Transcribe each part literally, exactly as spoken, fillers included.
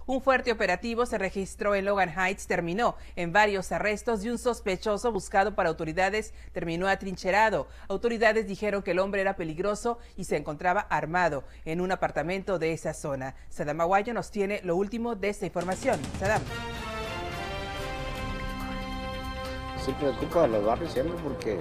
Un fuerte operativo se registró en Logan Heights, terminó en varios arrestos y un sospechoso buscado por autoridades terminó atrincherado. Autoridades dijeron que el hombre era peligroso y se encontraba armado en un apartamento de esa zona. Saddam Aguayo nos tiene lo último de esta información. Saddam. Sí preocupa a los barrios siempre porque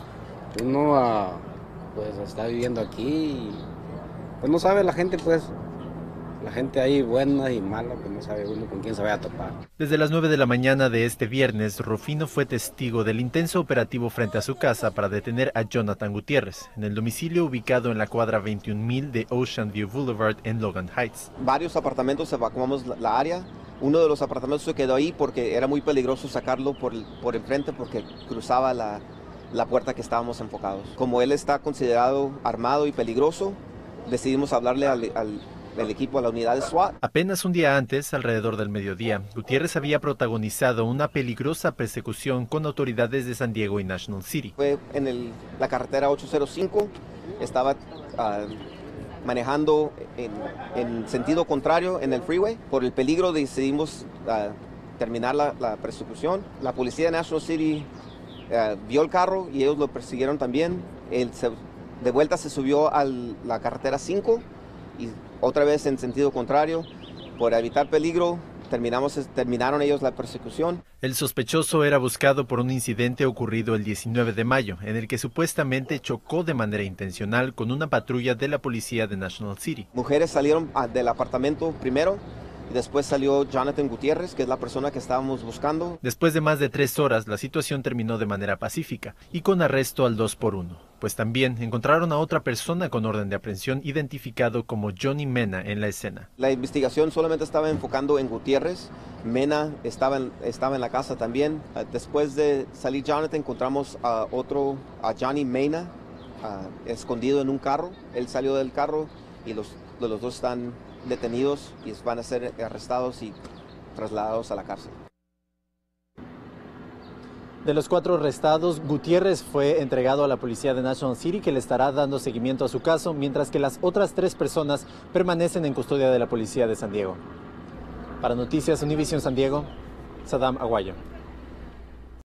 uno uh, pues está viviendo aquí y pues no sabe la gente, pues la gente ahí buena y mala, pues no sabe uno con quién se vaya a topar. Desde las nueve de la mañana de este viernes, Rufino fue testigo del intenso operativo frente a su casa para detener a Jonathan Gutiérrez, en el domicilio ubicado en la cuadra veintiún mil de Ocean View Boulevard en Logan Heights. Varios apartamentos evacuamos la área. Uno de los apartamentos se quedó ahí porque era muy peligroso sacarlo por, por enfrente porque cruzaba la, la puerta que estábamos enfocados. Como él está considerado armado y peligroso, decidimos hablarle al, al el equipo a la unidad de SWAT. Apenas un día antes, alrededor del mediodía, Gutiérrez había protagonizado una peligrosa persecución con autoridades de San Diego y National City. Fue en el, la carretera ocho cero cinco, estaba uh, manejando en, en sentido contrario en el freeway. Por el peligro decidimos uh, terminar la, la persecución. La policía de National City uh, vio el carro y ellos lo persiguieron también. Él se, de vuelta se subió a la carretera cinco y otra vez en sentido contrario. Por evitar peligro, terminamos, terminaron ellos la persecución. El sospechoso era buscado por un incidente ocurrido el diecinueve de mayo, en el que supuestamente chocó de manera intencional con una patrulla de la policía de National City. Mujeres salieron del apartamento primero y después salió Jonathan Gutiérrez, que es la persona que estábamos buscando. Después de más de tres horas, la situación terminó de manera pacífica y con arresto al dos por uno. Pues también encontraron a otra persona con orden de aprehensión identificado como Johnny Mena en la escena. La investigación solamente estaba enfocando en Gutiérrez. Mena estaba en, estaba en la casa también. Después de salir Jonathan, encontramos a otro, a Johnny Mena, uh, escondido en un carro. Él salió del carro y los, los dos están detenidos y van a ser arrestados y trasladados a la cárcel. De los cuatro arrestados, Gutiérrez fue entregado a la policía de National City, que le estará dando seguimiento a su caso, mientras que las otras tres personas permanecen en custodia de la policía de San Diego. Para Noticias Univision San Diego, Saddam Aguayo.